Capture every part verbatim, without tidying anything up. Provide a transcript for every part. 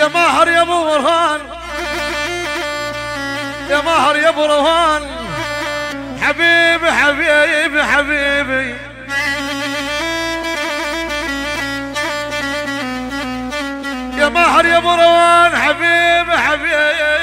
يا ماهر يا ابو برهان، يا ماهر يا ابو روان، حبيبي حبيبي حبيبي يا ماهر يا ابو روان، حبيبي حبيبي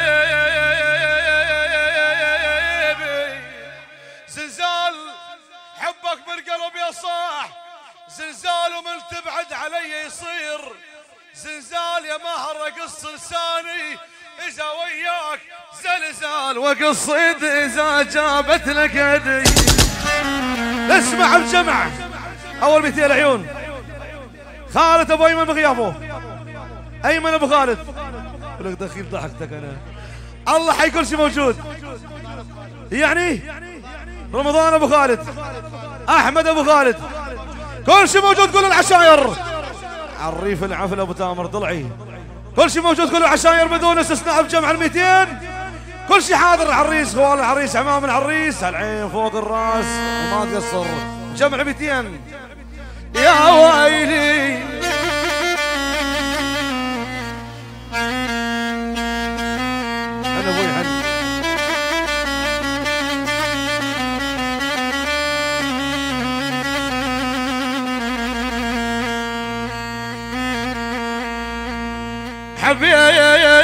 زلزال حبك بالقلب يا صاح، زلزال ومن تبعد علي يصير زلزال يا ماهر قص لساني إذا وياك زلزال وقصيد إذا جابت لك يدي. اسمع بجمع أول ميتين العيون خالد أبو أيمن بغيابه، أيمن أبو خالد ولك دخيل ضحكتك أنا الله حي كل شيء موجود يعني رمضان أبو خالد، أحمد أبو خالد كل شيء موجود. كل العشاير عريف العفل أبو تامر ضلعي كل شيء موجود. كل العشاير بدون استثناء بجمع الميتين كل شيء حاضر. العريس خوال العريس عمام العريس العين فوق الراس وما تقصر جمع ميتين. يا ويلي انا ابوي حن حبيبي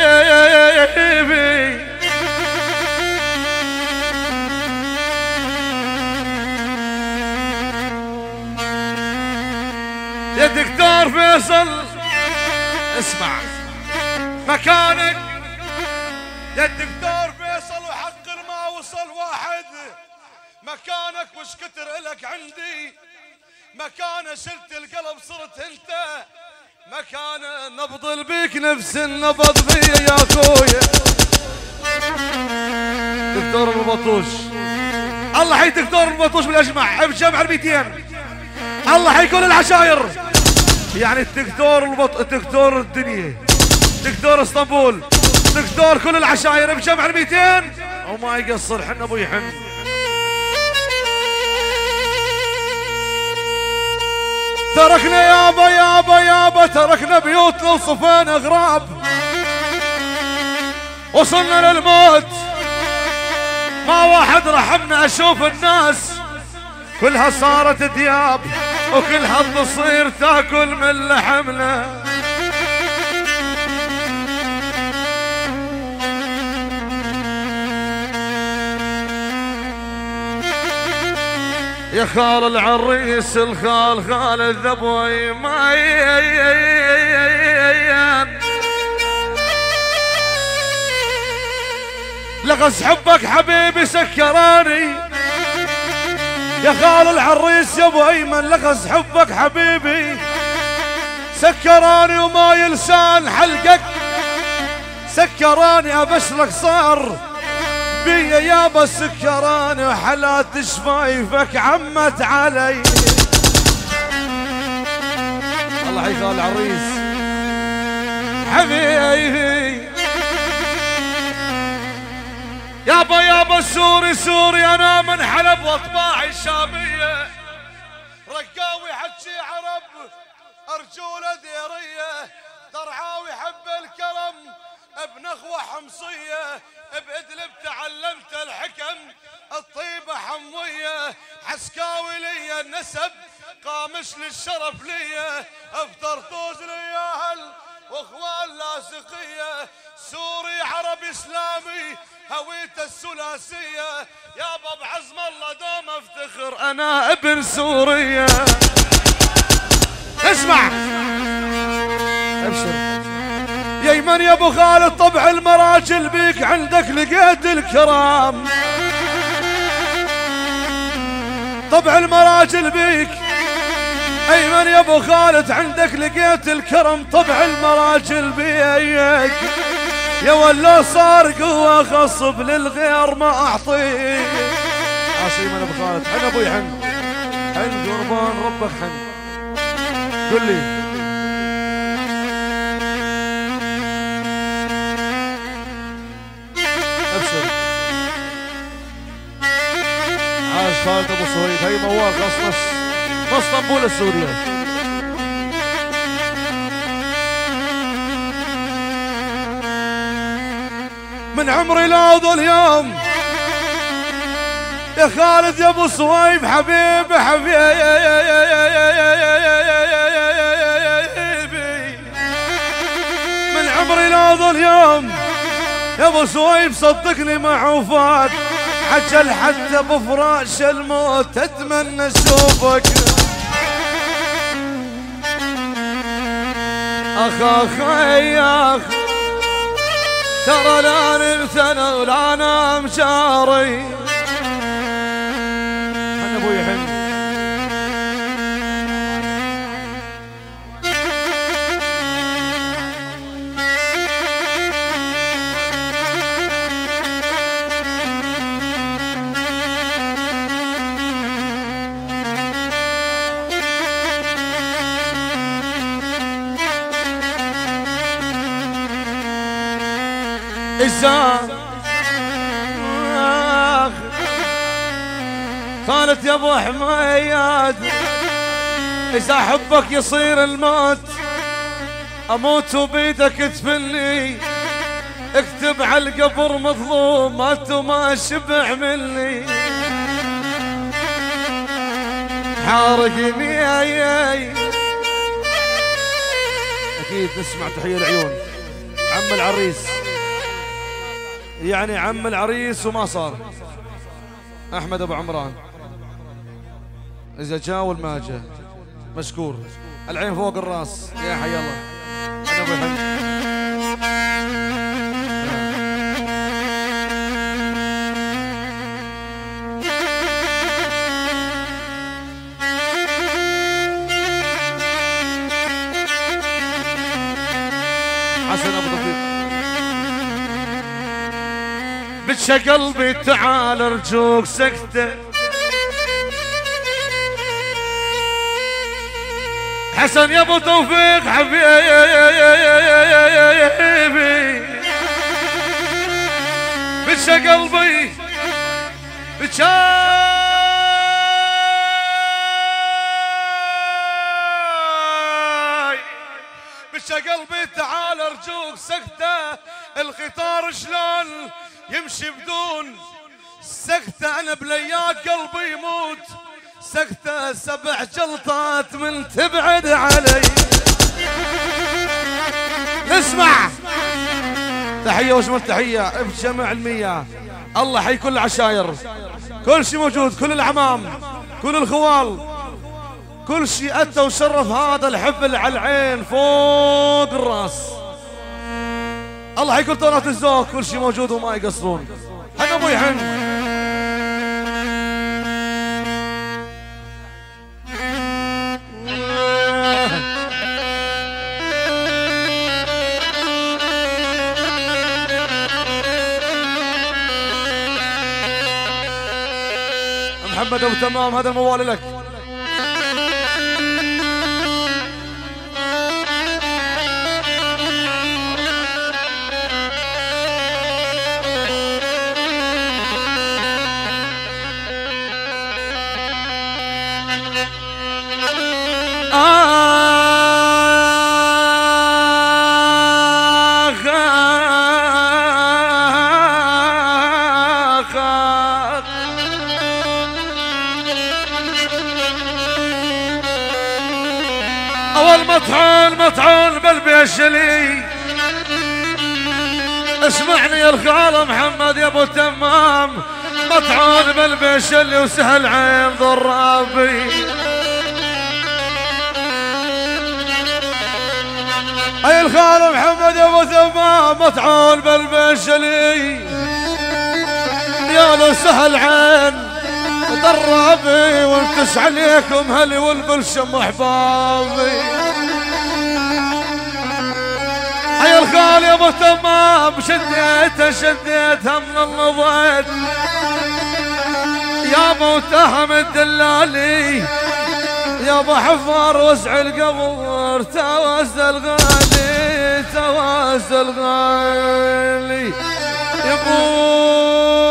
يا دكتور فيصل اسمع مكانك يا الدكتور فيصل وحق ما وصل واحد مكانك مش كتر إلك عندي مكانه شلت القلب صرت انت مكانه نبض بيك نفس النبض بي يا اخويا. دكتور ابو بطوش الله حي دكتور ابو بطوش بالاجمع بجمع الميتين الله حي كل العشاير يعني الدكتور البط... الدكتور الدنيا دكتور اسطنبول دكتور كل العشاير بجمع الميتين وما يقصر حن ابو يحن. تركنا يابا يابا يابا تركنا بيوتنا وصفينا غراب وصلنا للموت ما واحد رحمنا. اشوف الناس كلها صارت دياب وكلها تصير تاكل من لحمنا. يا خال العريس الخال خال الذبوي ما لغز حبك حبيبي سكراني. يا خال العريس يا ابو ايمن لغز حبك حبيبي سكراني وما يلسان حلقك سكراني ابشرك صار بيا يابا سكراني وحلات شفايفك عمت علي. الله حي خال العريس حبيبي يابا يابا سوري سوري انا من حلب واطباعي الشاميه رقاوي حجي عرب ارجوله ديريه درعاوي حب الكرم بنخوه حمصيه بادلب تعلمت الحكم الطيبه حمويه حسكاوي لي النسب قامش للشرف لي بطرطوز لي اهل واخوان لاصقيه سوري عربي اسلامي هويت الثلاثيه يابا بعزم الله دوم افتخر انا ابن سوريا. اسمع ابشر يا ايمن يا ابو خالد طبع المراجل بيك عندك لقيت الكرام طبع المراجل بيك ايمن يا ابو خالد عندك لقيت الكرم طبع المراجل بيك يا ولا صار قوة خصب للغير ما اعطيك. عاش ايمن ابو خالد حن ابوي حن حن قربان ربك حن قل لي ابشر. عاش خالد ابو صهيب هي موال قصص اسطنبول السورية. من عمري لا ظل يوم يا خالد يا ابو صويب حبيبي حبيبي من عمري لا ظل يوم يا ابو صويب صدقني مع وفات عجل حتى بفراش الموت اتمنى اشوفك اخ اخ يا اخ ترى لا ننثنى ولا نام شاري حن ابوي حن إذا قالت يا ابو حميد إذا حبك يصير الموت أموت وبيدك تفلي اكتب على القبر مظلوم مات وما شبع مني حارقني أكيد نسمع تحية العيون عم العريس يعني عم العريس وما صار أحمد أبو عمران إذا جاء والما جاء مشكور العين فوق الراس يا حي الله أنا أبو حمد حسن أبو طفيف بتشا قلبي تعال ارجوك سكته حسن يا ابو توفيق حبيبي بتشا قلبي بتشا بتشا قلبي تعال ارجوك سكته القطار شلون يمشي بدون سكتة أنا بلياك قلبي يموت سكتة سبع جلطات من تبعد علي نسمع تحية وجمل تحية بجمع المياه الله حي كل العشاير كل شي موجود كل العمام كل الخوال كل شي أتى وشرف هذا الحفل على العين فوق الراس الله حي كل طونات الزوق كل شي موجود وما يقصرون حن ابوي حن محمد ابو تمام هذا الموال لك اول مطحون مطحون بالبيشلي اسمعني يا الخال محمد يا ابو تمام مطحون بالبيشلي وسهل عين ضرابي اي الخال محمد يا ابو تمام مطحون بالبيشلي يا لو سهل عين ضرابي وانتش عليكم هلي والبلشم احبابي حي الخال يا ابو تمام شديته شديتها من النضيت يا موتها من الدلالي يا ابو حفار وسع القبر تواز الغالي تواز الغالي يقول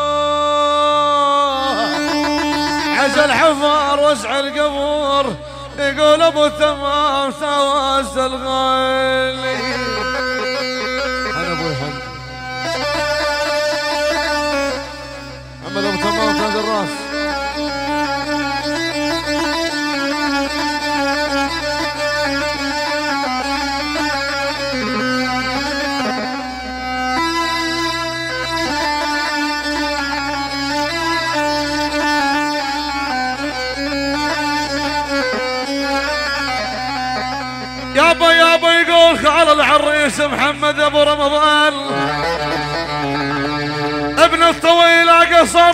الحفار وسع القبور يقول ابو تمام سواس الغالي. انا ابوي حمد محمد ابو تمام تاج الراس. يابا يابا يقول خال العريس محمد ابو رمضان ابن الطويلة قصر،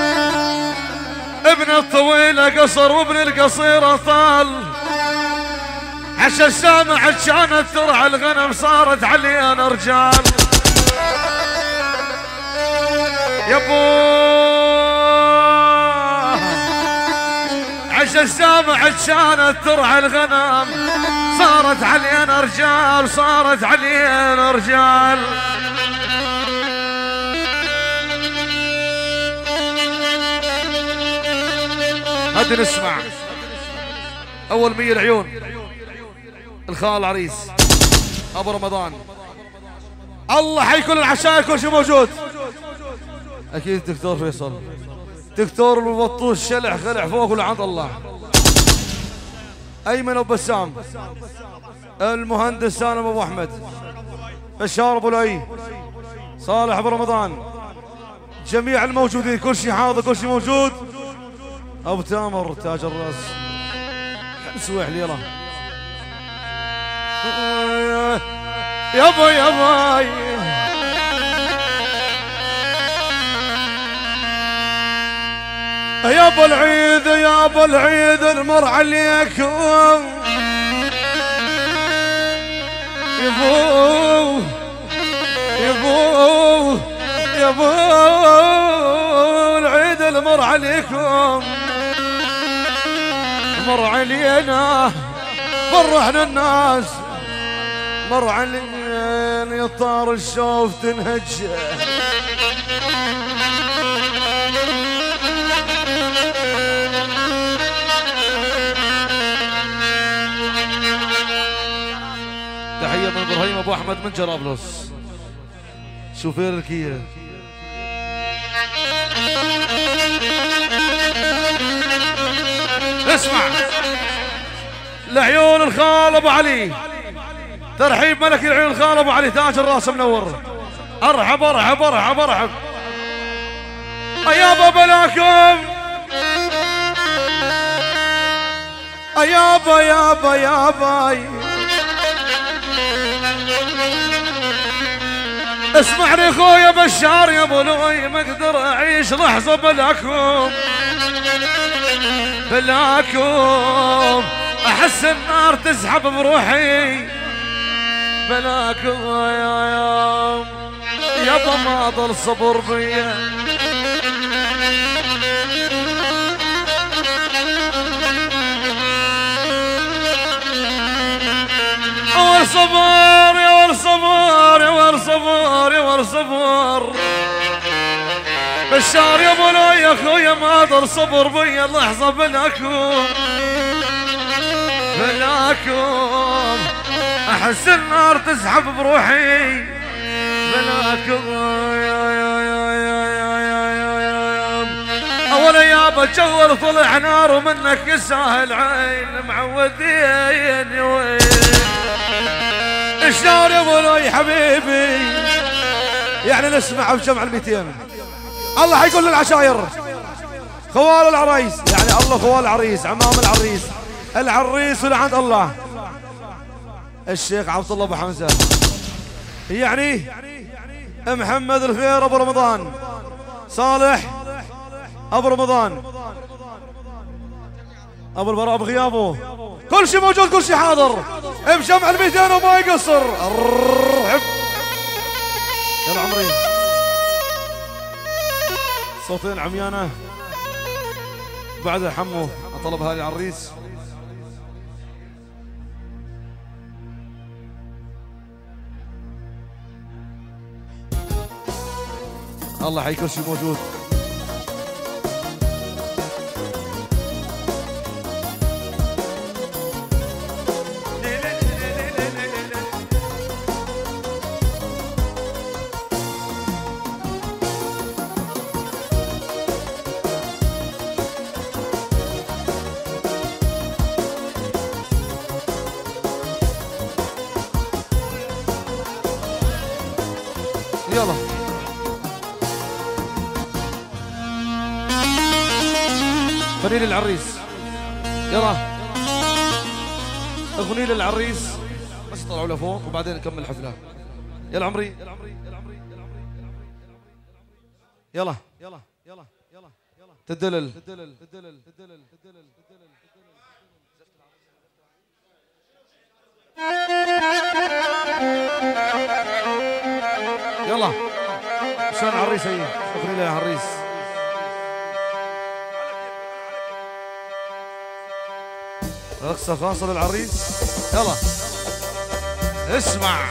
ابن الطويلة قصر وابن القصيرة طال. عشا السامع كانت ترعى الغنم صارت علينا رجال. يابا عشا السامع كانت ترعى الغنم صارت علينا رجال، صارت علينا رجال. هدي نسمع اول مية العيون الخال العريس ابو رمضان. الله حيكون العشاء كل شيء موجود. اكيد دكتور فيصل، دكتور البطوش شلع خلع فوق ولعند الله. ايمن ابو بسام، المهندس سالم ابو احمد، بشار ابو لؤي، صالح ابو رمضان، جميع الموجودين كل شيء حاضر كل شيء موجود. ابو تامر تاج الراس سويح لي يلا. يابا يابا يابا العيد يابا العيد المر عليكم يبو يبو يبو العيد المر عليكم مر علينا فرحنا الناس مر علينا يطار الشوف تنهج تحية من ابراهيم ابو احمد من جرابلس شوفير الكيا. اسمع لعيون الخال ابو علي، ترحيب ملك العيون الخال ابو علي تاج الراس منور. ارحب ارحب ارحب ارحب ايابا بلاكم ايابا يابا يابا. اسمعني خويا بشار يا ابو لؤي ما اقدر اعيش لحظه بلاكم بلاكم، احس النار تسحب بروحي بلاكم يا يا يابا ما ضل صبر بيا. اول صبر يا ول صبر يا ول صبر يا ول صبر بشار يا ابو لؤي يا اخويا ما ضل صبر بيا لحظه بلاكم بلاكم، احس النار تسحب بروحي بلاكم يا يا يا يا يا يا يا. اول يابا جول طلع نار ومنك يسهل عين معودين يا ويل. شلون يا ابو لؤي حبيبي يعني نسمع بجمع الميتين. الله حيقول للعشاير خوال العريس يعني الله خوال العريس عمام العريس العريس ولعند الله الشيخ عبد الله ابو حمزه يعني محمد الخير ابو رمضان صالح ابو رمضان ابو البراء بغيابه كل شيء موجود كل شيء حاضر بجمع الميتين وما يقصر. ارحب يلا عمري صوتين عميانه بعد حمو طلب هذه العريس. الله حيكون شيء موجود. يلا اغني للعريس، يلا اغني للعريس بس طلعوا لفوق وبعدين نكمل الحفله. يلا عمري يلا يلا يلا يلا يلا تدلل تدلل تدلل تدلل تدلل يلا شلون عريس هي اغني لها عريس. رقصة خاصة للعريس. يلا اسمع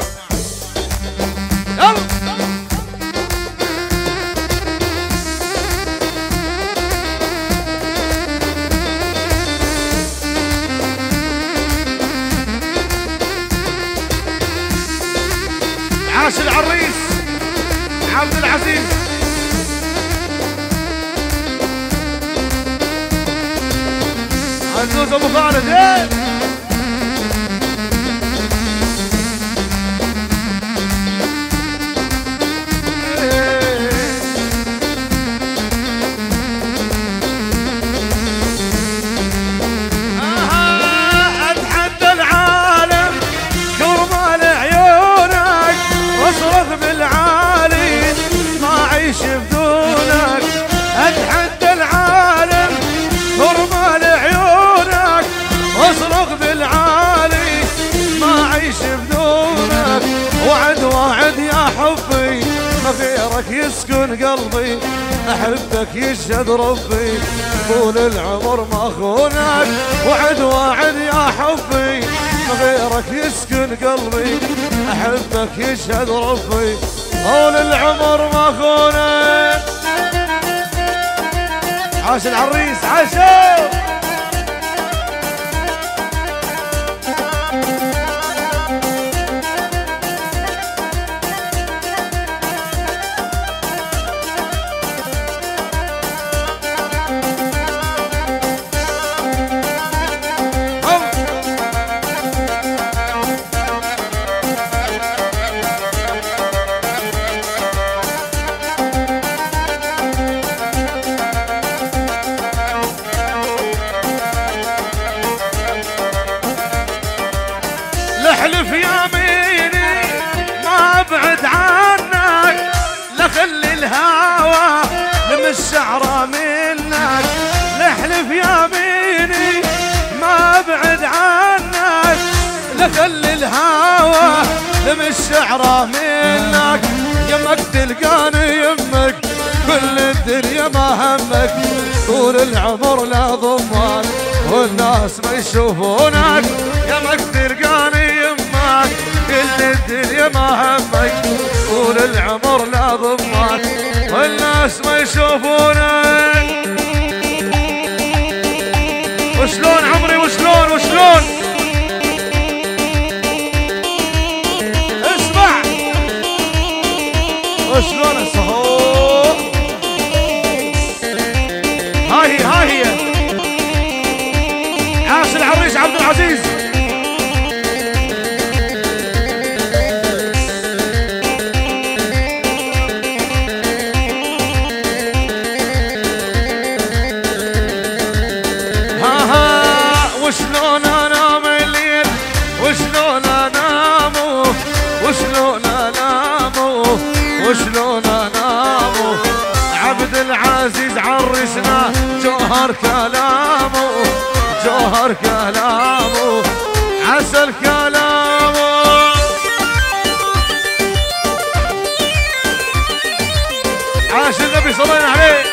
يلا عاش العريس عبد العزيز. عزوز ابو خالد ايه غيرك يسكن قلبي احبك يشهد ربي طول العمر ما اخونك وعد واعد يا حبي غيرك يسكن قلبي احبك يشهد ربي طول العمر ما اخونك. عاش العريس عاشوا احلف يميني ما ابعد عنك لخلي الهوى لمس شعره منك. نحلف يميني ما ابعد عنك لخلي الهوى لمس شعره منك. يمك تلقاني يمك كل الدنيا ما همك طول العمر لا ضمك والناس ما يشوفونك. يمك تلقاني يمك كل الدنيا ما همك طول العمر لا ضمك والناس ما يشوفونك. وشلون عمري وشلون وشلون اسمع وشلون الصهور هاي هاي هي عاش العريس عبد العزيز. وشلون انام الليل وشلون انام وشلون انام وشلون انام عبد العزيز عرسنا جوهر كلامه جوهر كلامه عسل كلامه. عاش النبي صلينا عليه.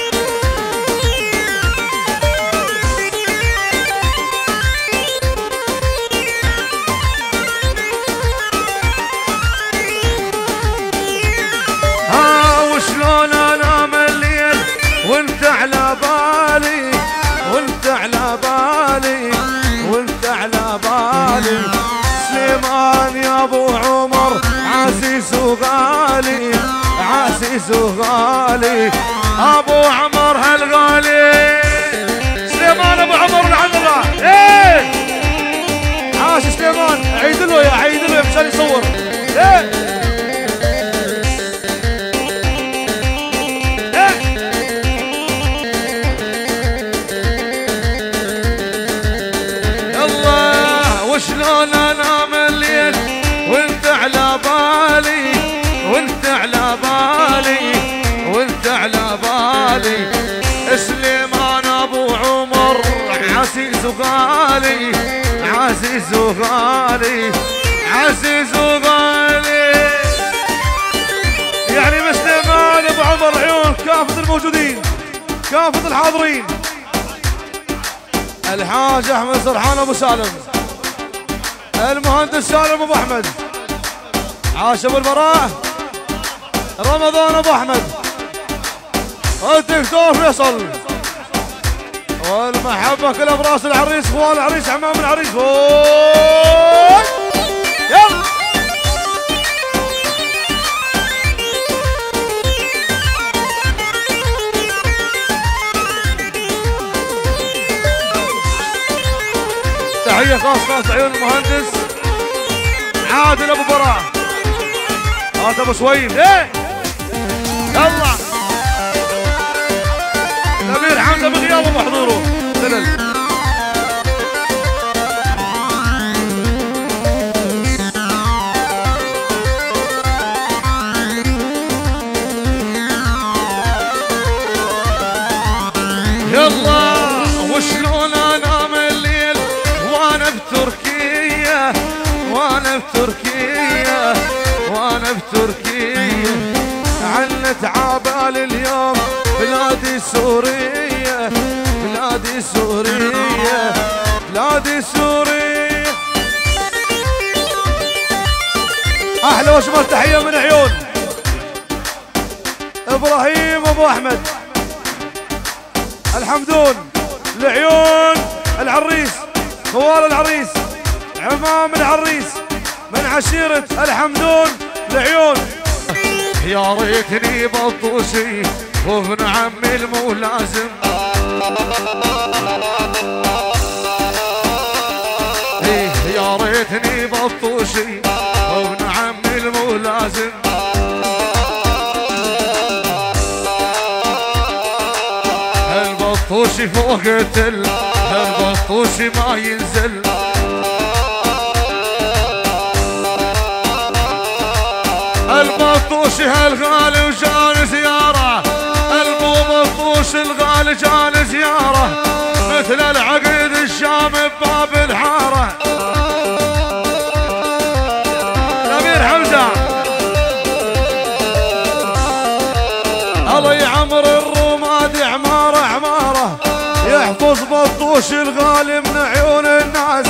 وشلون انام الليل وانت على بالي وانت على بالي وانت على بالي. سليمان يا ابو عمر عزيز وغالي عزيز وغالي ابو عمر هالغالي. سليمان ابو عمر لعن الله ايه عاش سليمان. عيد له يا عيد له مشان يصور ايه وشلون انام الليل وانت على بالي وانت على بالي وانت على بالي. سليمان ابو عمر عزيز وغالي عزيز وغالي عزيز وغالي. يعني مسلمان ابو عمر عيون كافة الموجودين كافة الحاضرين. الحاج احمد سرحان ابو سالم، المهندس سالم ابو احمد، عاش ابو البراء، رمضان ابو احمد، الدكتور فيصل، والمحبه كلها براس العريس اخوان العريس عمام العريس. يلا تحية خاصة خاصة عيون المهندس عادل ابو براء. هات ابو سويل ايه يلا. الامير حمزة بغيابه بحضوره دلل. يلا وشلون انام الليل وانا بتركيا وانا بتركيا وانا بتركيا. عنت عبال اليوم بلادي سوريا بلادي سوريا بلادي سوريا. احلى واشمل تحيه من عيون ابراهيم ابو احمد الحمدون لعيون العريس خوال العريس عمام العريس من عشيرة الحمدون لعيون. يا ريتني بطوشي وابن عمي الملازم يا ريتني بطوشي وابن عمي الملازم. البطوشي فوق التل البطوشي ما ينزل. البطوشي هالغالي وجان زيارة البو بطوش الغالي جان زيارة مثل العقيد الشام بباب الحارة. الأمير حمزة الله يعمر الرماد عمارة عمارة يحفظ بطوش الغالي من عيون الناس.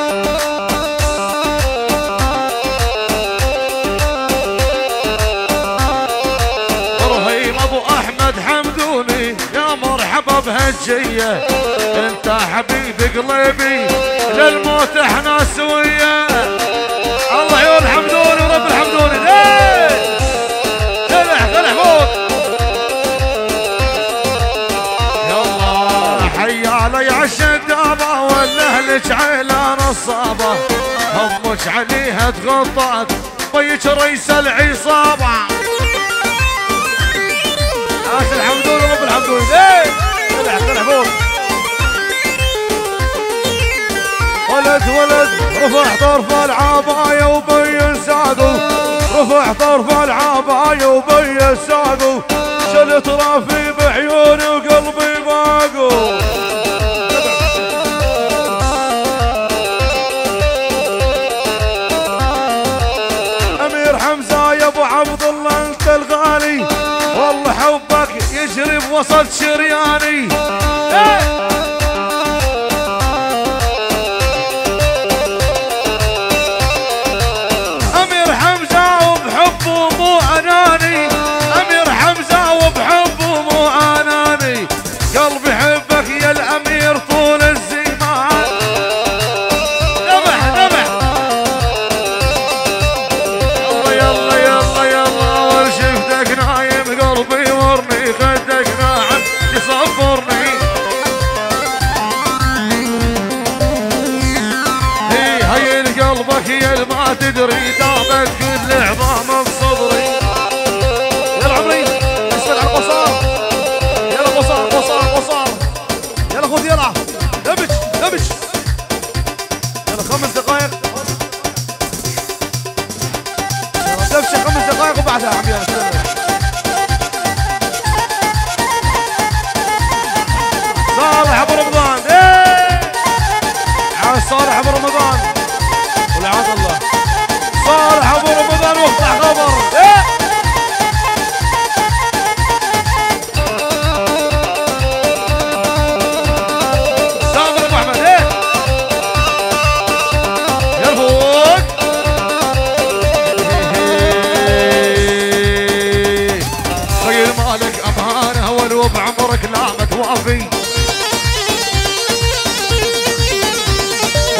يا مرحبا بهالجية انت حبيبي قلبي للموت احنا سوية. الله عيون الحمدوني ورب الحمدوني ايه طلع طلع فوق. يلا حي علي عالشدابة والاهلك عيلة نصابة همك عليها تغطت بيك ريس العصابة. عاش الحمدون ورب الحمدون ايه طلع طلع فوق. ولد ولد رفع طرف العباية وبين ساقه رفع طرف العباية وبين ساقه شلت رافي بعيوني وقلبي باقو. امير حمزة يا ابو عبد الله انت الغالي والله حبك يجري بوسط شرياني. امير حمزة وبحبه مو اناني امير حمزة وبحبه مو اناني قلبي حبك يا الامير طول الزمان. ذبح ذبح يلا يلا يلا اول شفتك نايم قلبي ورني خدك ناعم يصبرني. هي هي قلبك يا ما تدري دابت كل عظام بصدري. يلا عمري اسفل على القصار يلا قصار قصار قصار يلا خذ يلا دبج دبج يلا خمس دقائق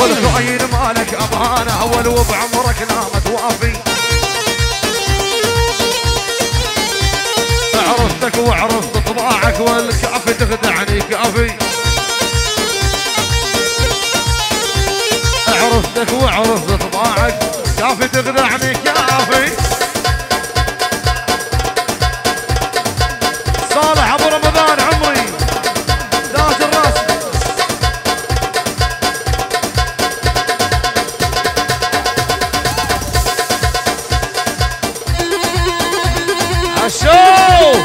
والخاين مالك امانه اول وبعمرك نامت وافي. عرفتك وعرفت طباعك والكافي تخدعني كافي. عرفتك وعرفت طباعك كافي تخدعني كافي. صالح ابو رمضان عمري تاج الراس. عشو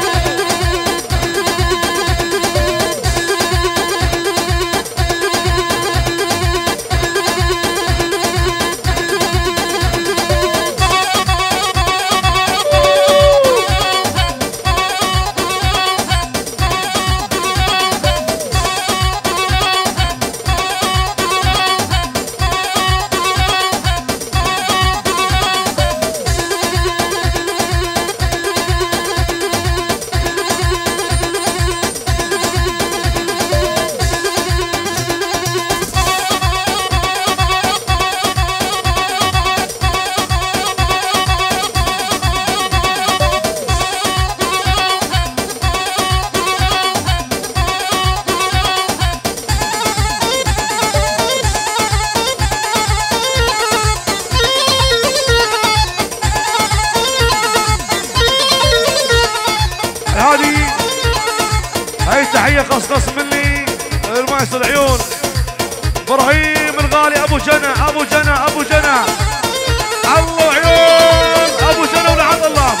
قصقص مني المايس العيون ابراهيم الغالي ابو جنى ابو جنى ابو جنى الله عيون ابو جنى ولعن الله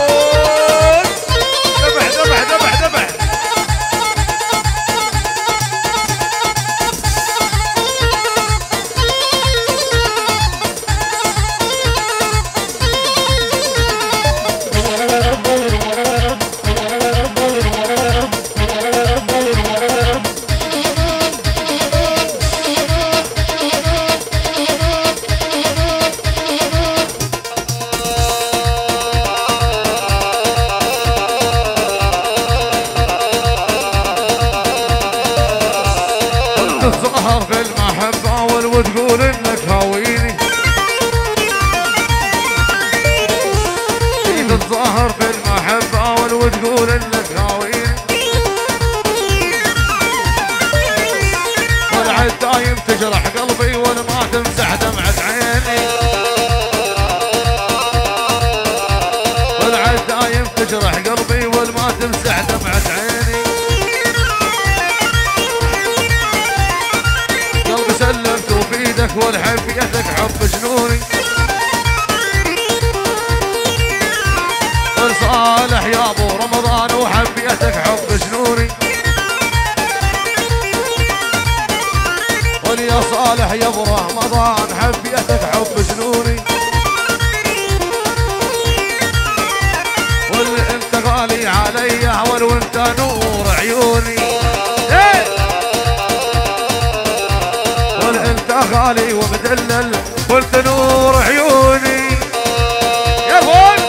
ذبح ذبح ذبح ذبح. تتظاهر في المحبة وتقول انك هاويني. تتظاهر في المحبة وتقول انك هاويني. والعد دايم تجرح قلبي وما تمسح دمعة عيني. والعد دايم تجرح قلبي وما تمسح دمعة عيني. سلمت بيدك والحبيتك حب جنوني. والصالح يا ابو رمضان وحبيتك حب جنوني. واليا صالح يا ابو رمضان حبيتك حب جنوني. والانت غالي علي وانت نور عيوني. انت غالي ومدلل قلت نور عيوني يا فول.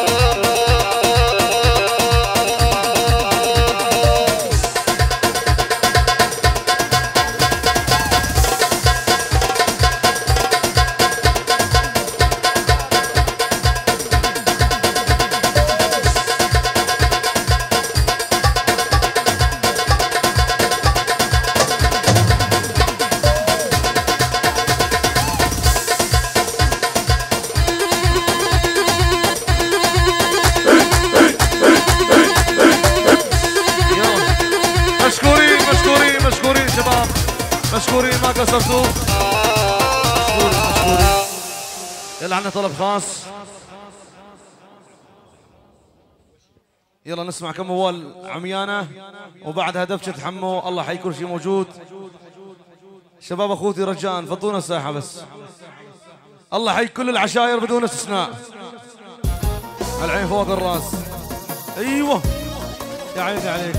مشكورين ما قصرتوا. مشكورين مشكورين. يلا عندنا طلب خاص. يلا نسمع كم موال عميانة وبعدها دبشة حمو. الله حي كل شيء موجود. شباب اخوتي رجاء فضونا الساحة بس. الله حي كل العشاير بدون استثناء. العين فوق الراس. ايوه يا عيني عليك.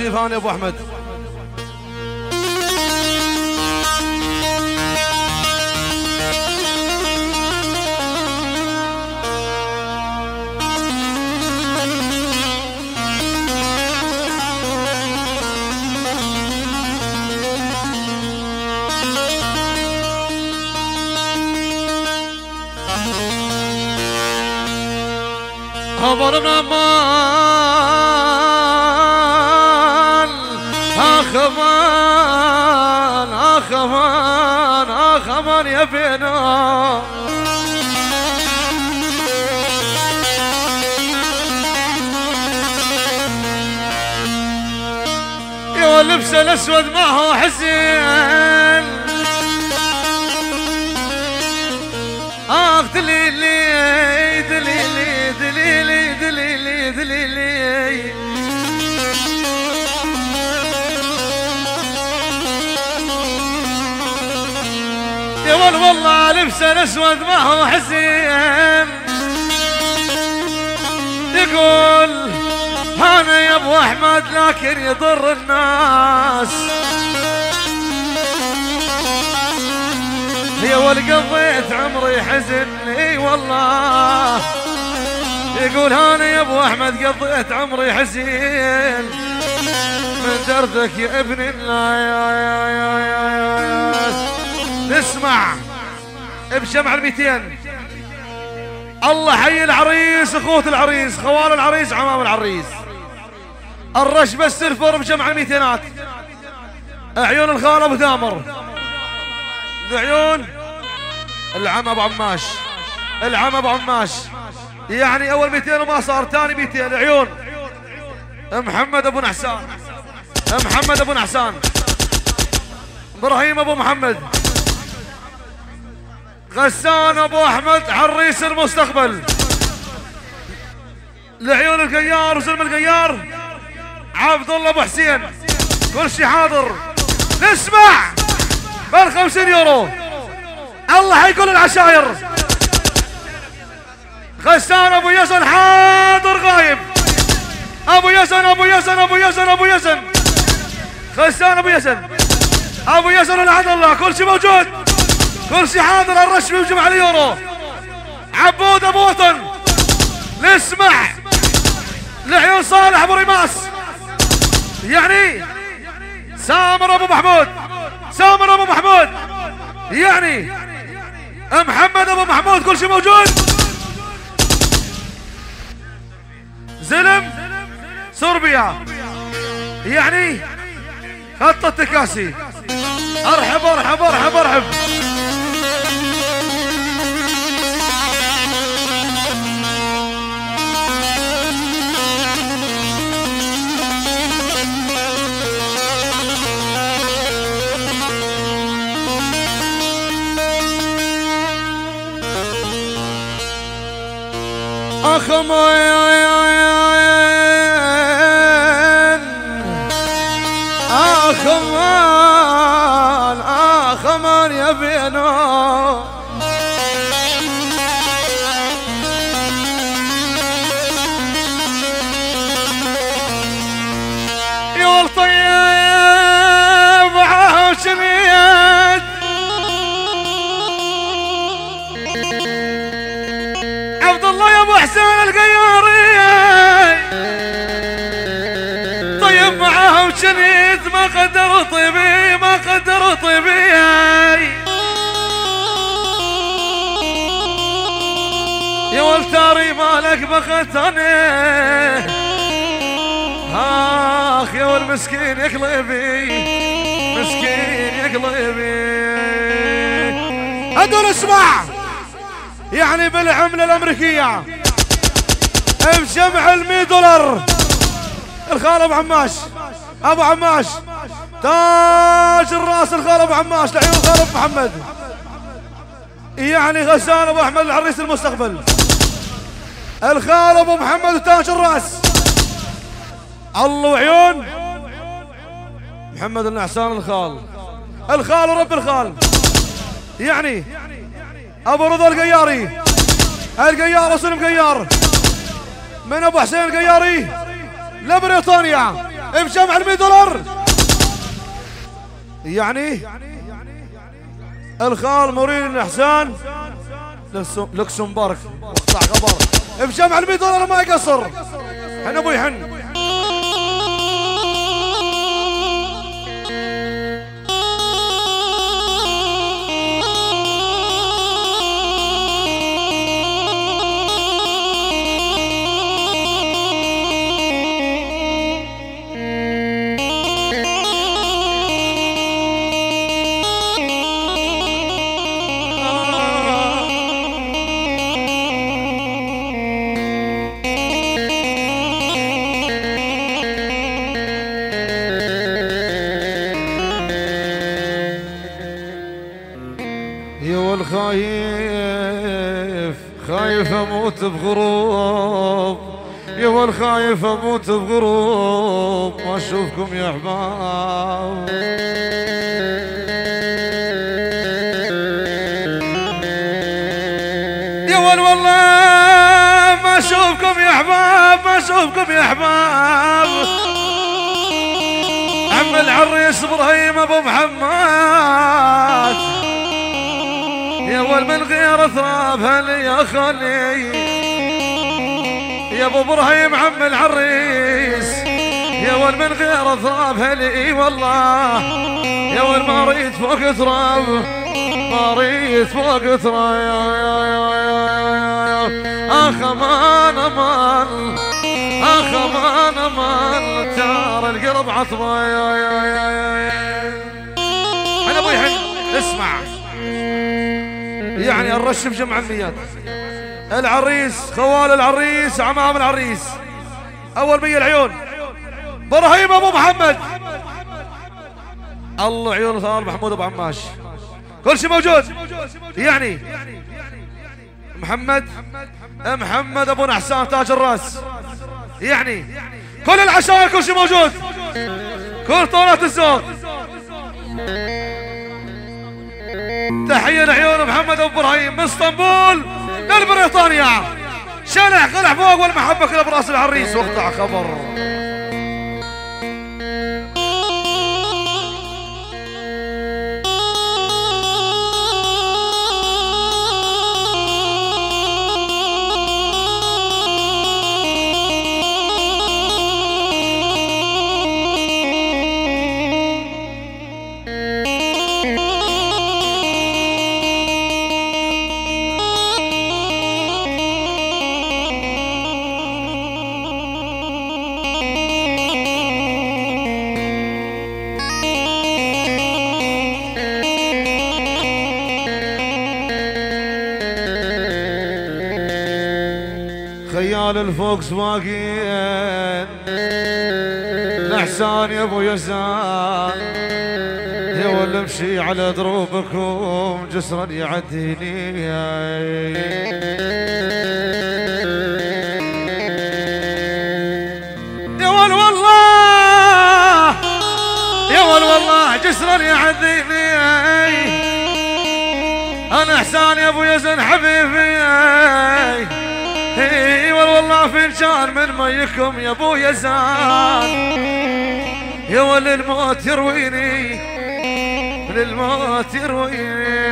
نصيف هاني ابو احمد. خبر من امان اخ امان اخ امان اخ امان يا بينا يا اللبس الاسود ما هو حزين اخ دليلي دليلي دليلي دليلي دليلي يا ول والله لبسه الاسود ما هو حزين يقول انا يا ابو احمد لكن يضر الناس يا ول قضيت عمري حزن اي والله يقول انا يا ابو احمد قضيت عمري حزين من دردك يا ابن الله يا يا يا يا يا اسمع بجمع الميتين الله حي العريس اخوة العريس خوال العريس عمام العريس الرشبة السلفر بجمع الميتينات عيون الخال ابو ثامر عيون العم ابو عماش العم ابو عماش يعني اول مئتين وما صار ثاني مئتين عيون محمد ابو نحسان محمد ابو نحسان ابراهيم ابو محمد غسان ابو احمد عريس المستقبل لعيون القيار وسلم القيار عبد الله ابو حسين كل شي حاضر نسمع بالخمسين يورو الله حيقول العشاير غسان ابو يزن حاضر غايب ابو يزن ابو يزن ابو يزن ابو يزن غسان ابو يزن ابو يزن العد الله كل شي موجود كل شي حاضر الرشبي وجمع اليورو عبود ابو وطن نسمع لعيون صالح ابو رماس يعني سامر ابو محمود سامر ابو محمود يعني محمد ابو محمود كل شي موجود زلم صربيا يعني خط التكاسي ارحب ارحب ارحب ارحب أخمان أخمان أخمان يا بينا يا والطيب عاشنيت عبد الله يا ابو حسين القياري طيب معاه وشنيت ما قدر طيبي ما قدر طيبي يا والتاري مالك بختني اخ يا والمسكين يا قلبي مسكين يا قلبي هدول اسمع يعني بالعملة الامريكية بجمع المية دولار الخال ابو عماش ابو عماش تاج الراس الخال ابو عماش لعيون الخال ابو محمد يعني غسان ابو احمد العريس المستقبل الخال ابو محمد وتاج الراس الله وعيون محمد النعسان الخال الخال ورب الخال يعني ابو رضا القياري القيار وسلم قيار من ابو حسين القياري لبريطانيا بجمع المية دولار. يعني الخال مورين الإحسان لوكسمبورغ وقطع قبر بجمع المية دولار ما يقصر. حن ابوي حن. خايف خايف اموت بغروب، يا ول خايف اموت بغروب ما اشوفكم يا احباب. يا ول والله ما اشوفكم يا احباب، ما اشوفكم يا احباب. عم العريس ابراهيم ابو محمد، يا ول من غير ثراب هل يا خلي، يا ابو ابراهيم عم العريس، يا ول من غير ثراب هل اي والله، يا ول ما ريت فوق ثراب، ما ريت فوق ثراب. اخ امان امان، اخ امان امان، ترى القلب عطبه. انا ابوي حن اسمع، يعني الرش بجمع الميات. العريس خوال العريس عمام العريس اول مية العيون ابراهيم ابو محمد، الله عيون صار محمود ابو عماش، كل شيء موجود. يعني محمد محمد ابو نحسان تاج الراس، يعني كل العشاء كل شيء موجود، كل طولات الزوق. تحية لعيون محمد ابو ابراهيم من اسطنبول للبريطانيا. شلح قلح فوق والمحبة كلها براس العريس واقطع خبر. خيال الفوكس واقين الإحسان يا ابو يزان، يا ول امشي على دروبكم جسرا يعديني. يا ول والله، يا ول والله جسرا يعديني. انا احسان يا ابو يزن حبيبي، اي والله فنجان من ميكم يا ابو يزان. يا ول الموت يرويني، للموت يرويني.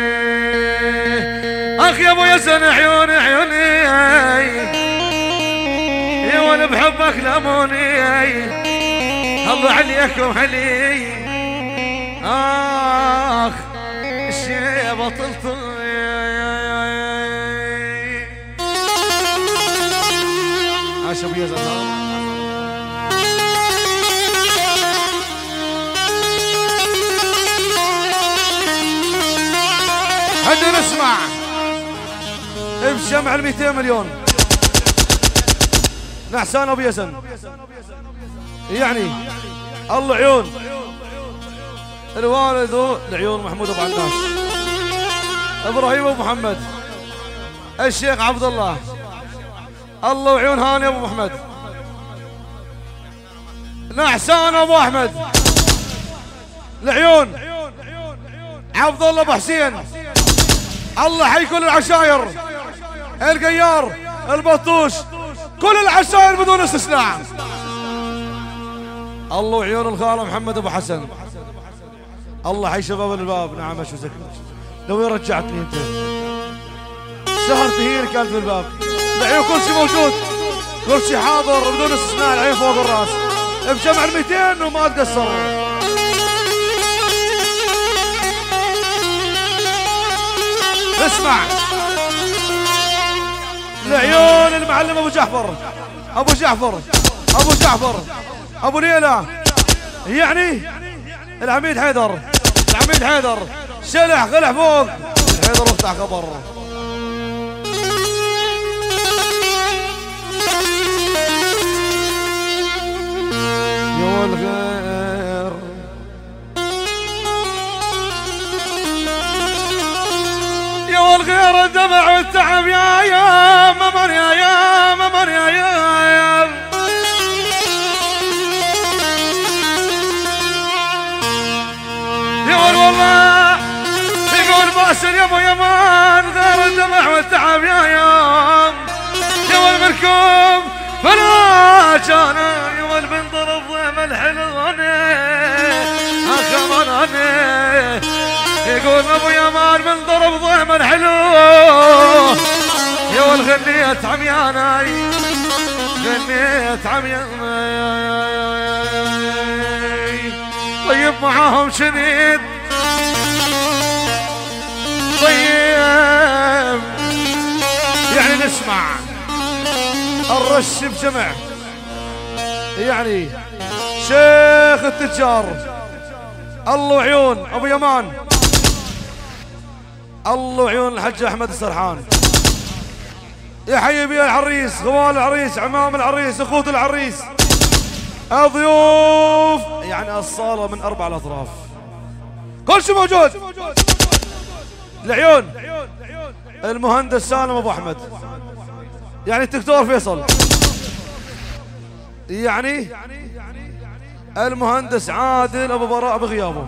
اخ يا ابو يزن عيوني عيوني، يا ول بحبك لموني. الله عليكم علي، اخ الشي بطلت. عاش ابو يزن. هدنا نسمع بجمع المئتين مليون نحسان ابو يزن، يعني الله عيون الوالد لعيون محمود ابو عناش، ابراهيم ابو محمد، الشيخ عبد الله، الله وعيون هاني ابو محمد، نحسان ابو احمد، العيون عبد الله ابو حسين، الله حي كل العشاير، القيار، البطوش، كل العشاير بدون استثناء. الله وعيون الخالة محمد ابو حسن. الله حي شباب الباب. نعم شو زكي لو رجعتني انت سهرت هي كانت بالباب. العيون كل شيء موجود كل شيء حاضر بدون استثناء. العين فوق الراس بجمع المئتين وما تقصر. اسمع العيون المعلم ابو جعفر ابو جعفر ابو جعفر ابو ليلى يعني العميد حيدر العميد حيدر شلح خلع فوق حيدر افتح خبر. يا الغير يا والغير الدمع والتعب يا يا ممر يا يا ممر يا يا يقول والله يقول باسل يا ابو يمان غير الدمع والتعب يا يا يقول مركوب فلا كان يقول بنضرب ضيم الحلواني اخمراني. يقول ابو يمان بنضرب ضيم الحلو يقول غنيت عمياني غنيت عمياني. طيب معاهم شديد طيب يعني نسمع الرش بجمع يعني شيخ التجار الله وعيون ابو يمان الله وعيون الحج احمد السرحان. يحيي بي العريس غوال العريس عمام العريس اخوة العريس الضيوف يعني الصالة من اربع الاطراف كل شيء موجود. العيون المهندس سالم ابو احمد يعني الدكتور فيصل يعني المهندس عادل ابو براء بغيابه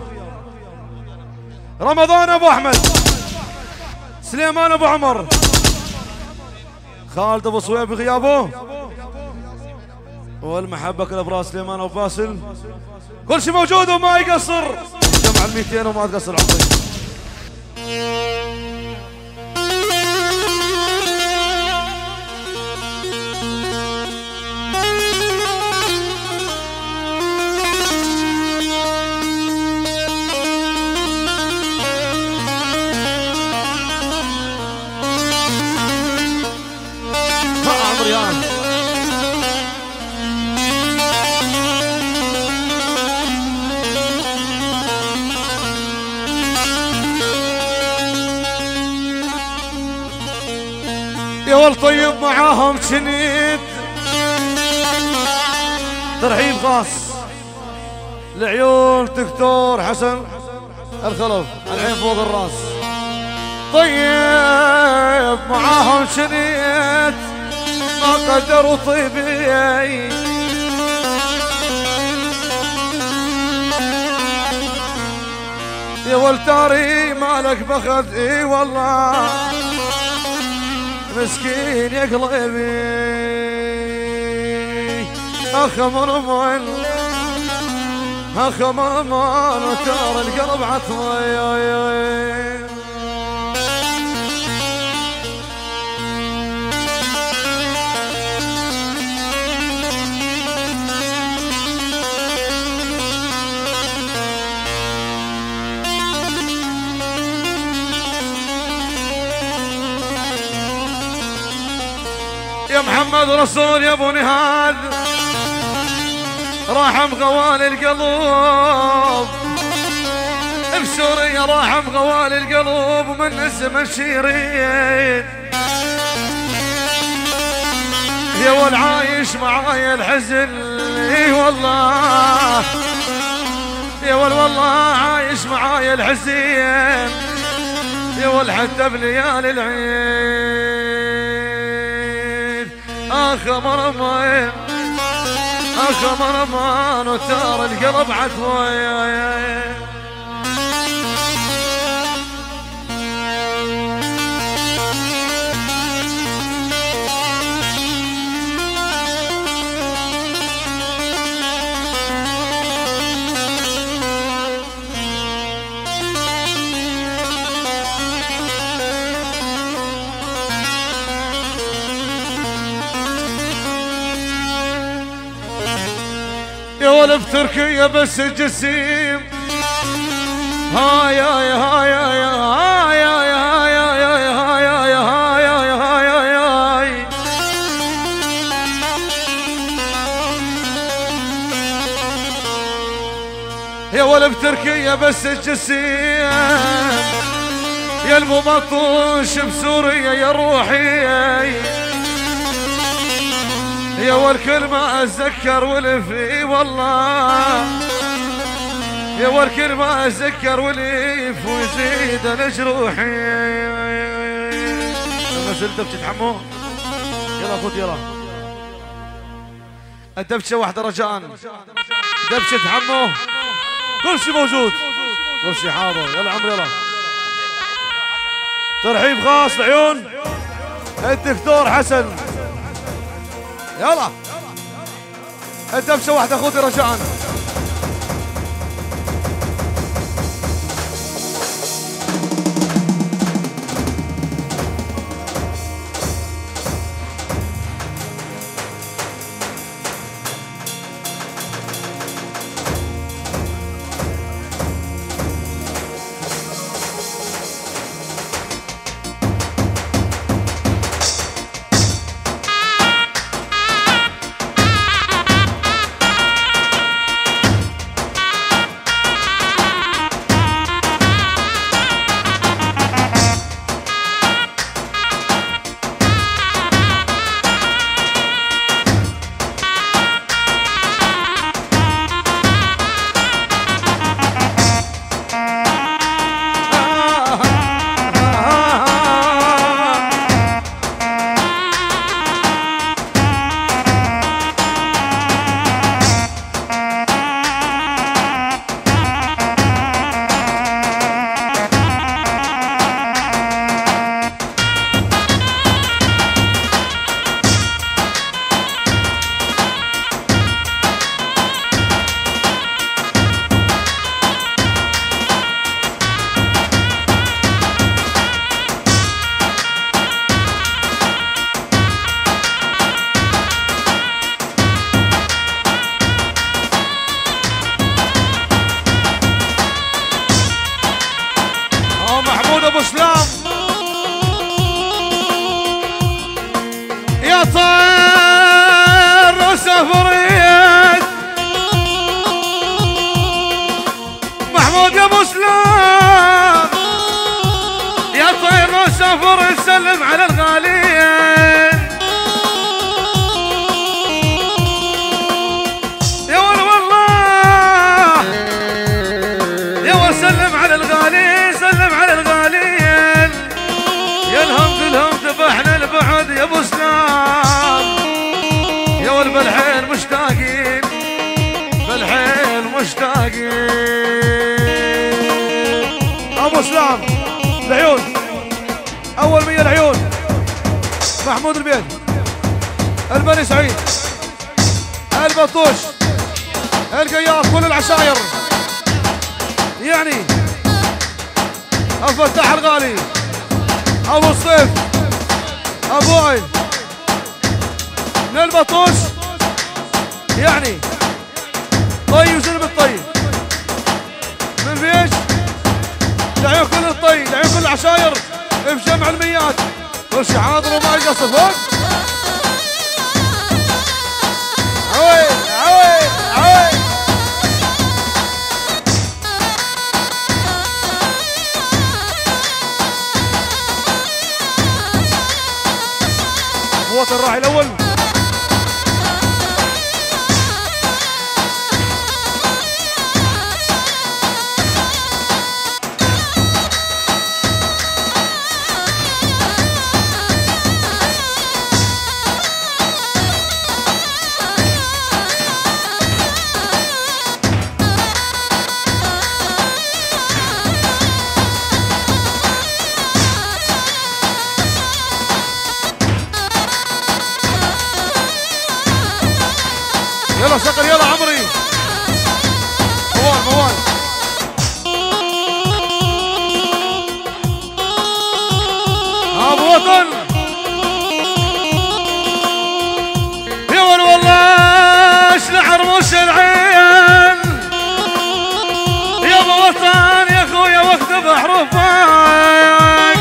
رمضان ابو احمد سليمان ابو عمر خالد ابو صويب بغيابه والمحبه كالابراج سليمان ابو باسل كل شيء موجود وما يقصر. جمع المئتين وما تقصر عطيه. يا والطيب معاهم شنيد ترحيب خاص لعيون دكتور حسن الخلف العين فوق الراس. طيب معاهم شنيد ما قدروا طيبي يا والتاري مالك بخذ اي والله مسكين يا قلبي اخ مرمان اخ مرمان وترى القلب عطوي. يا محمد رسول يا ابو نهاد راح مغوال القلوب بسوريا راح مغوال القلوب من اسم الشيرين يا والعايش معايا الحزن اي والله يا ول والله عايش معايا الحزين يا ول حتى بليالي العين اخ مرمان اخ مرمان وتار القلب عتوي. ولد بتركيا بس الجسيم هاي هاي هاي هاي هاي هاي هاي هاي هاي هاي هاي هاي هاي يا ولد بتركيا بس الجسيم يا المبطوش بسوريا يا روحي يا والكل ما اتذكر والفي والله يا والكل ما اتذكر والف ويزيد الجروحي. نزل دبشة حمو يلا خذ يلا الدبشة واحدة رجاء دبشة حمو كل شيء موجود كل شيء حاضر يلا عمري يلا. ترحيب خاص لعيون الدكتور حسن يلا الدبشة واحدة اخوتي رجاء. ابو سلام يا طير وسفريت محمود يا ابو سلام يا طير وسفر سلم على الغاليين يا ول والله يا ول سلم على الغاليين سلم على الغاليين يا الهم في الهم ذبحنا البعد يا ابو سلام يا ول بالحين مشتاقين بالحين مشتاقين ابو سلام العيون اول مية العيون محمود البيت البني سعيد البطوش القياط كل العشاير يعني الفتاح الغالي ابو الصيف ابو عين من البطوش يعني طي وزلم الطي من فيش دعيون كل الطي دعيون كل العشاير في جمع الميات كل شي حاضر وما يقصر فوق عوي عوي عوي مواطن الراعي الاول يلا سكر يلا عمري موال موال ابو وطن يا ول والله اشلع رموش العين اشوفك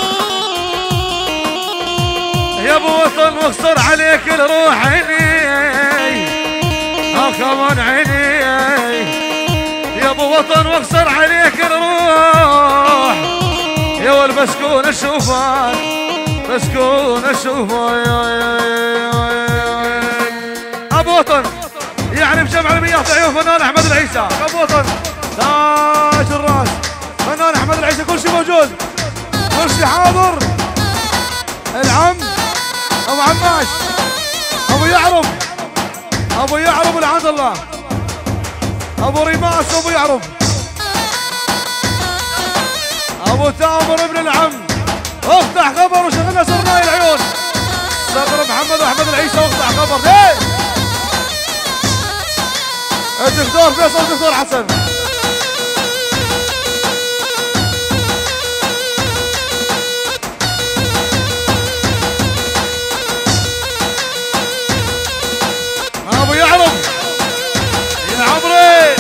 يا ابو وطن واخسر عليك الروح عيني كمان عيني يا ابو وطن واخسر عليك الروح يا والمسكون اشوفك مسكون اشوفك ابو وطن يعني بجمع المياه عيون فنان احمد العيسى ابو وطن تاج الراس فنان احمد العيسى كل شيء موجود كل شيء حاضر العم ابو عماش ابو يعرب ابو يعرب لعند الله ابو ريماس ابو يعرب ابو تامر ابن العم افتح خبر وشغلنا سرناي العيون صقر محمد واحمد العيسى وافتح خبر ليه الدكتور فيصل الدكتور حسن ابو يعرب يا عمري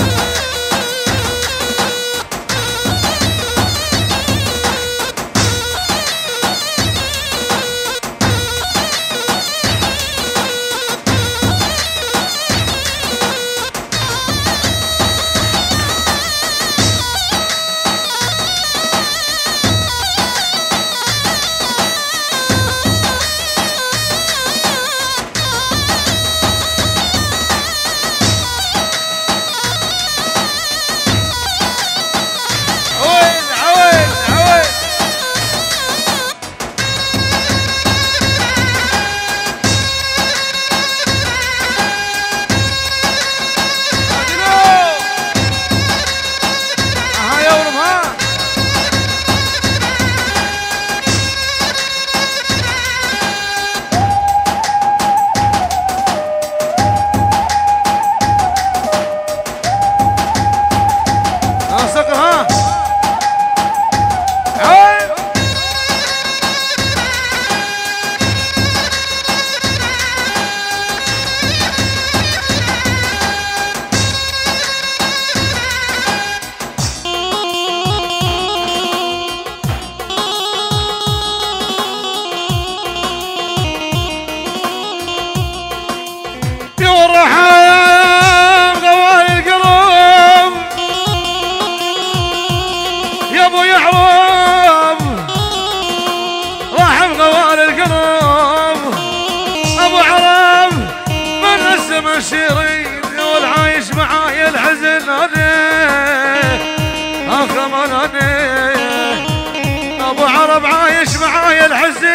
شيرين والعايش معاي الحزن انا اخمن انا ابو عرب عايش معاي الحزن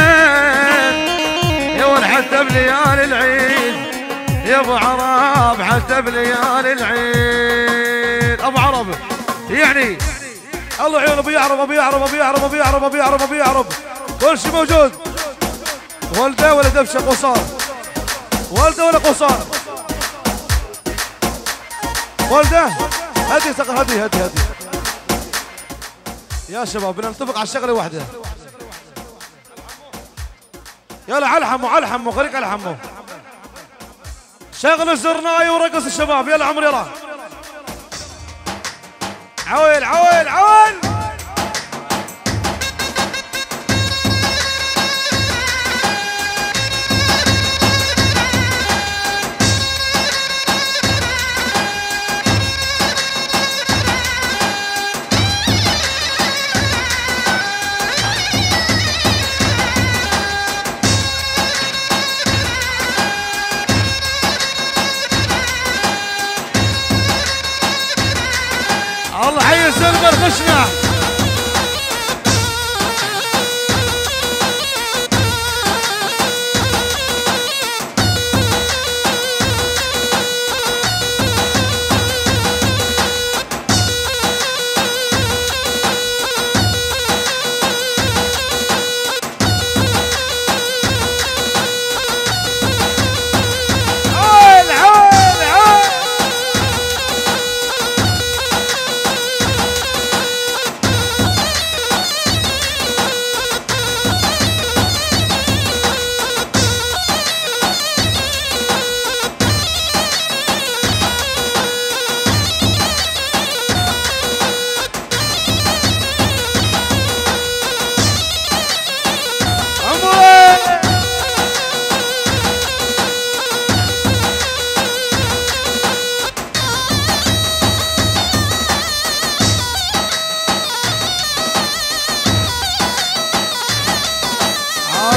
يا حتى بليالي العيد يا ابو عرب حتى بليالي العيد ابو عرب يعني الله يعين ابو يعرب ابو يعرب ابو يعرب ابو يعرب ابو يعرب ابو يعرب كل شيء موجود ولده ولا دبشه قصار ولده ولا قصار ولده هدي سقر هدي هدي هدي يا شباب بنتفق على الشغله واحده يلا على حمو على حمو خليك على حمو شغل الزرناي ورقص الشباب يلا عمر يلا عويل عويل عويل الله حي السلمر خشنا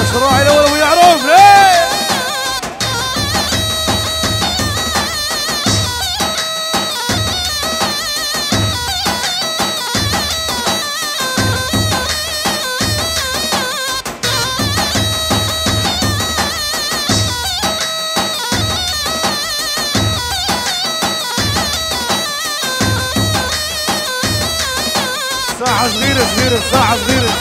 عاش الراعي الاول ابو يعرف ليه ساعة صغيرة صغيرة ساعة صغيرة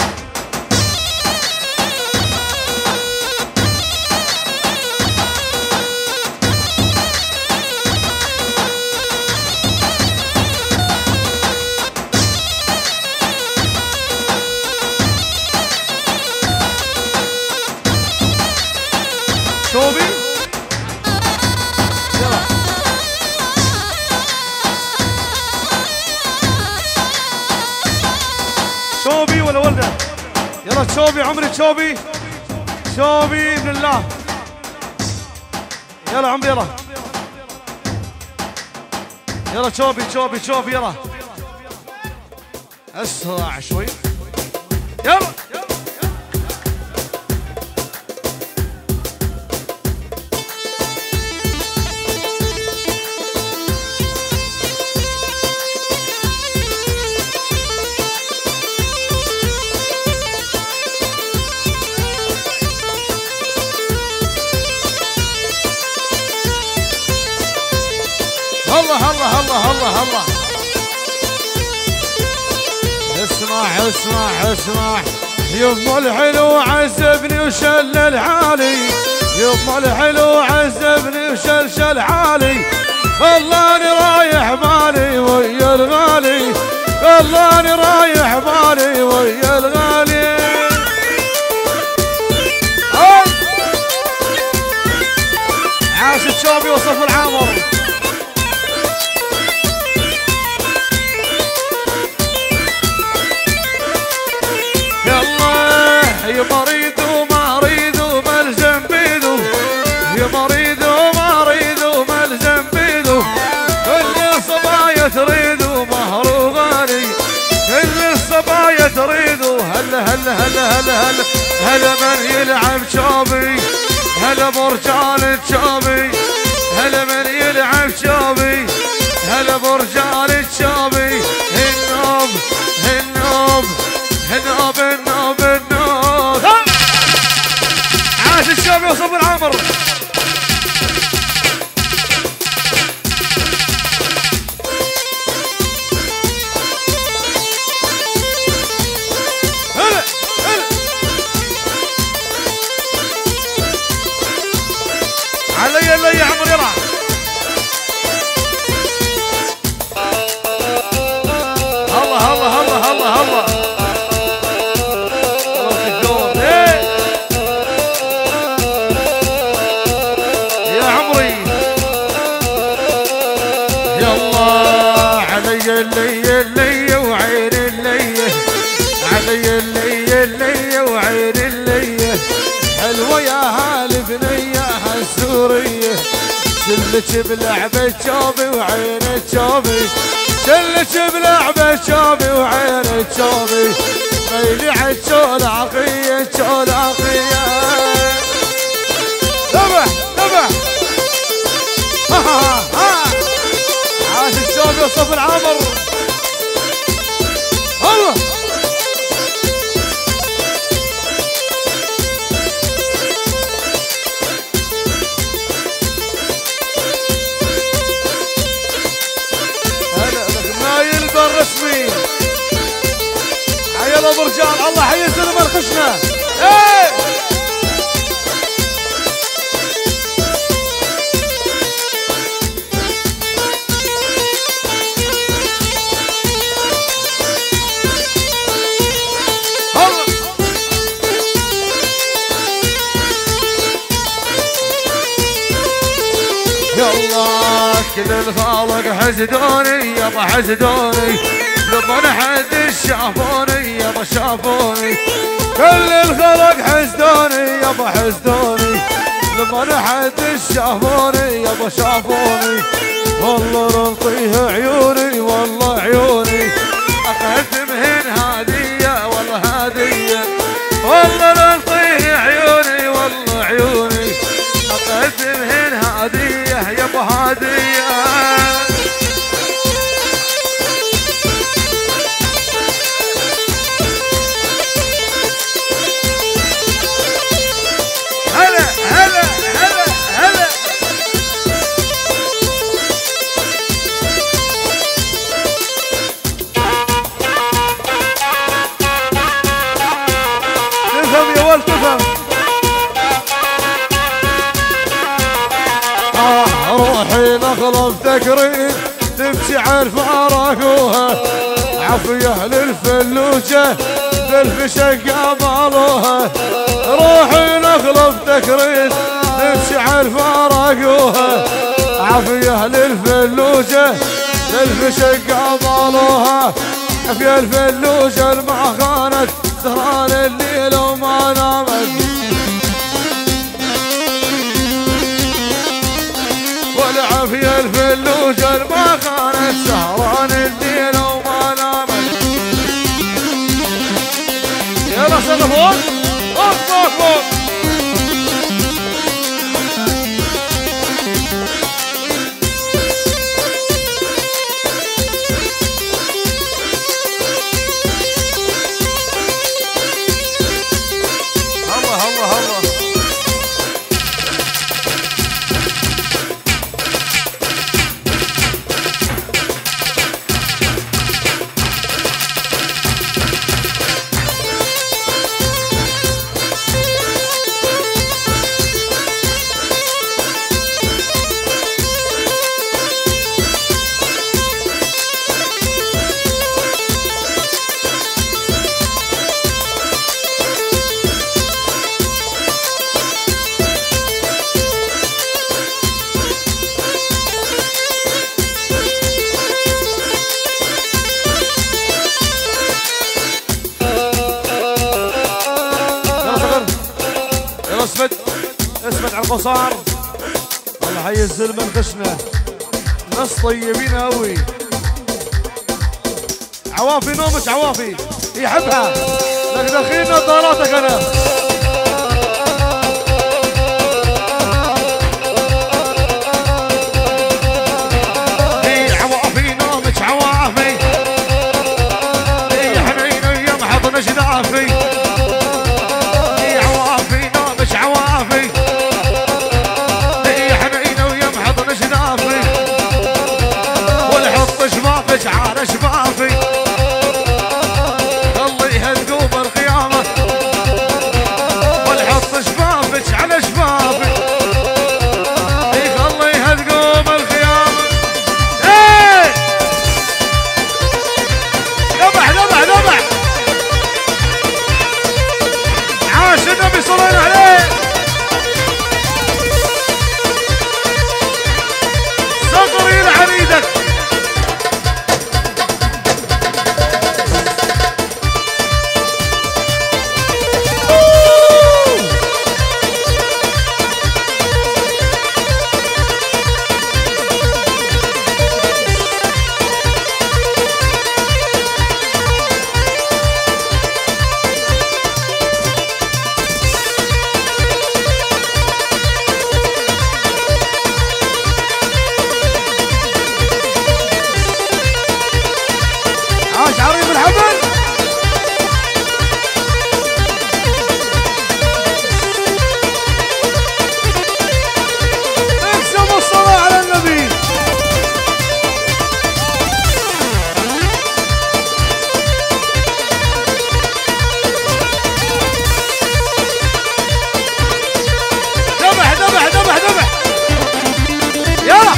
شوبي يلا شوبي ولا ولده يلا شوبي عمري شوبي شوبي ابن الله يلا عمري يلا يلا شوبي شوبي شوبي يلا اسرع شوي يلا الله الله الله الله الله اسمع اسمع اسمع يما الحلو عذبني وشلل حالي يما الحلو عذبني وشلشل حالي والله اني رايح بالي ويا الغالي والله اني رايح بالي ويا الغالي عاش الشوبي وصف العامر يا مريض وما اريد وملزم بيدو يا مريض وما اريد وملزم بيدو كل الصبايا تريد ومهر غالي كل الصبايا تريد هلا هلا هلا هلا هلا هلا من يلعب شوبي هلا برجال شوبي هلا من يلعب شوبي هلا برجال شوبي النوب النوب النوب النوب النوب عاش الشوبي وصف العمر هلا هلا علي اللي يا عمر يلا الله الله الله الله الله اللي اللي وعين اللي علي اللي اللي وعين اللي حلوة يا هالبنية هالسورية شلك بلعبة شوبي وعين شوبي شلك بلعبة شوبي وعين شوبي ميلي عالشول عقية شول عقية ذبح ذبح ها ها ها عاش الشوبي وصف العمر الله هلا نايل بالرسمي عيال ابو رجال الله حي الزلمه الخشنه ايه يلا كل الخالق حسدوني يابا حسدوني لما حد شافوني يابا شافوني كل الخلق حسدوني يابا حسدوني لما حد شافوني يابا شافوني والله نطيه عيوني والله عيوني اقدمهن هديه والله هديه والله نطيه نخلف تكريم تمشي عن فراقوها عافية للفلوجة بالفشق قبلوها روحي نخلف تكريم تمشي عن فراقوها عافية للفلوجة بالفشق قبلوها عافية الفلوجة ما خانت سهران الليل وما نامت والعافية الفلوجة ما خانت سهران الليل وما نامت يلا سلفون فوق فوق فوق اسمت على القصار الله حي الزلمه الخشنه ناس طيبين قوي عوافي نومك عوافي يحبها لك دخيل نظاراتك انا اي عوافي نومك عوافي اي حنين يوم حضن جدافي اي عوافي نومك عوافي على شبابي الله يهدقوا بالقيامة والحط شبابك على شبابي ايه الله يهدقوا بالقيامة ايه ذبح ذبح ذبح عاش النبي صلى الله عليه صقري يلعن ايدك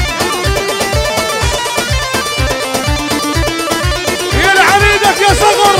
يا صغر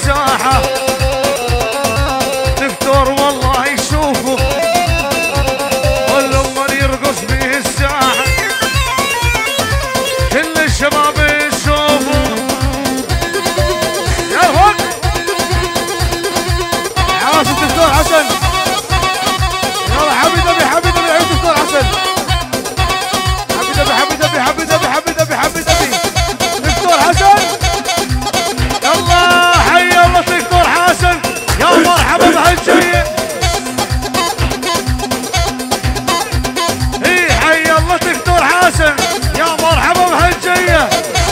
الساحة دكتور والله يشوفه والأمر يرقص به الساحة كل الشباب يشوفه يا فوق عاش الدكتور حسن يلا حبيب ابي حبيب ابي عيد دكتور حسن حبيب ابي حبيب ابي حبيب ابي حبيب ابي حبيب ابي دكتور حسن يلا حي الله دكتور حسن يا مرحبا بهالجية اي حي الله دكتور حسن يا مرحبا بهالجية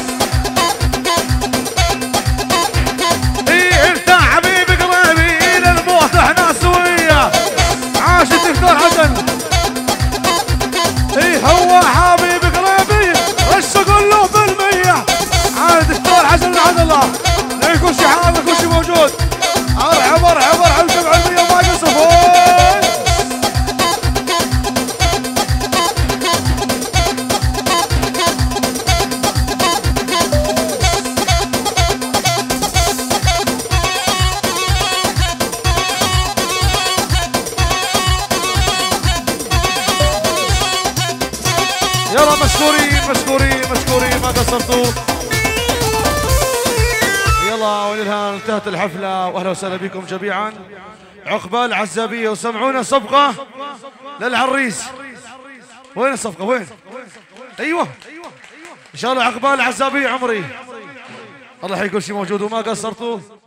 اي انت حبيبي قريبي الى الموت احنا سوية عاش الدكتور حسن اي هو حبيب قريبي رش كله بالمية عاد الدكتور حسن عبد الله لا يكون شي حال يكون شي موجود ارحب ارحب ارحب سبع المية ما يصفون يلا مشكورين مشكورين مشكورين ما قصرتوا يلا وللهان انتهت الحفلة واهلا وسهلا بكم جميعا عقبال العزابية وسمعونا صفقة للعريس وين الصفقة وين ايوه ان شاء الله عقبال العزابية عمري الله يكون شي موجود وما قصرتوا